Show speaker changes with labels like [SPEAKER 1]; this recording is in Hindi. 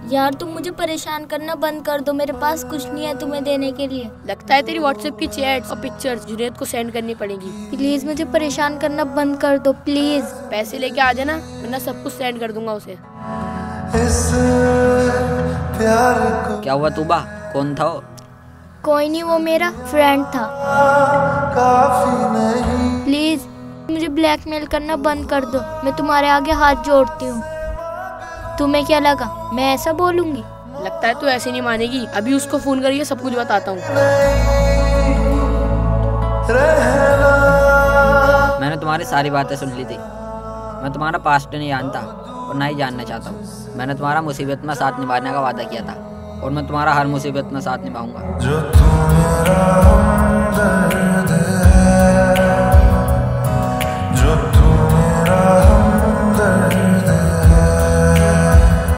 [SPEAKER 1] यार तुम मुझे परेशान करना बंद कर दो, मेरे पास कुछ नहीं है तुम्हें देने के लिए।
[SPEAKER 2] लगता है तेरी व्हाट्सएप की चैट्स और पिक्चर्स जुनैद को सेंड करनी पड़ेगी।
[SPEAKER 1] प्लीज मुझे परेशान करना बंद कर दो प्लीज।
[SPEAKER 2] पैसे लेके आ जाना वरना सब कुछ सेंड कर दूंगा उसे।
[SPEAKER 3] क्या हुआ तूबा, कौन था वो?
[SPEAKER 1] कोई नहीं, वो मेरा फ्रेंड था। प्लीज मुझे ब्लैकमेल करना बंद कर दो, मैं तुम्हारे आगे हाथ जोड़ती हूँ। तुम्हें क्या लगा मैं ऐसा बोलूंगी?
[SPEAKER 2] लगता है तू ऐसे नहीं मानेगी। अभी उसको फोन करके सब कुछ बताता हूँ।
[SPEAKER 3] मैंने तुम्हारी सारी बातें सुन ली थी। मैं तुम्हारा पास्ट नहीं जानता और ना ही जानना चाहता हूँ। मैंने तुम्हारा मुसीबत में साथ निभाने का वादा किया था और मैं तुम्हारा हर मुसीबत में साथ निभाऊंगा।